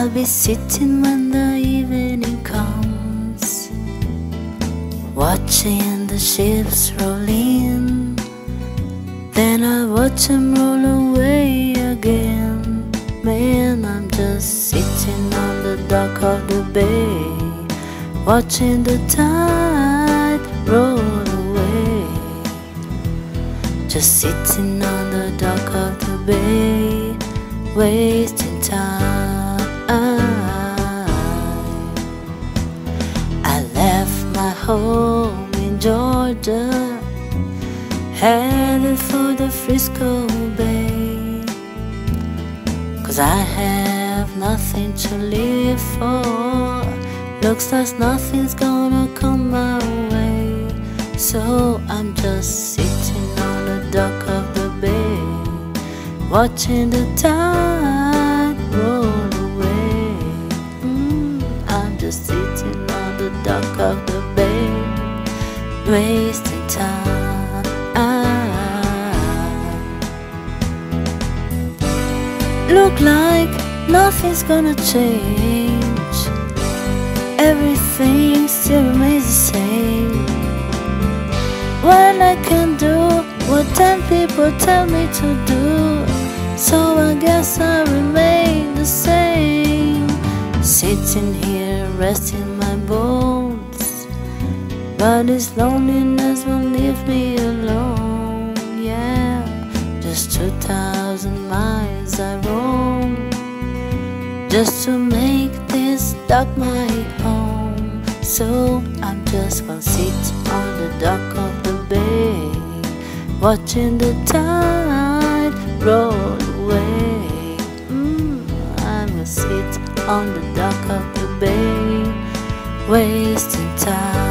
I'll be sitting when the evening comes, watching the ships roll in. Then I'll watch them roll away again. Man, I'm just sitting on the dock of the bay, watching the tide roll away. Just sitting on the dock of the bay, wasting time. I left my home in Georgia, headed for the Frisco Bay, 'cause I have nothing to live for. Looks like nothing's gonna come my way. So I'm just sitting on the dock of the bay, watching the tide roll away. I'm just sitting on the dock of the bay, wasting time. Look like nothing's gonna change, everything still remains the same. When I can do what 10 people tell me to do, so I guess I remain the same. Sitting here resting my bones, but this loneliness won't leave me alone. Yeah, just 2,000 miles I roam, just to make this dock my home. So I'm just gonna sit on the dock of the bay, watching the tide roll away. I'm gonna sit on the dock of the bay, wasting time.